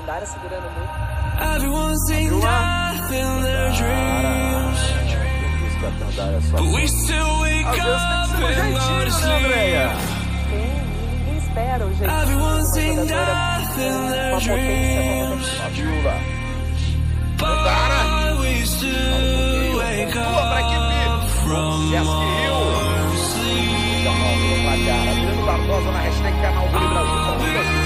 Tandara segurando muito. Viu lá? Isso que a Tandara é só. Às vezes tem que ser um jeitinho, né, Andréia? Ninguém espera o jeitinho de uma jogadora com uma potência. Viu lá? Tandara! Tua pra equipe! Se-Inscreva! Canal, Rio Praia, Adriano Barbosa na hashtag Canal do Brasil.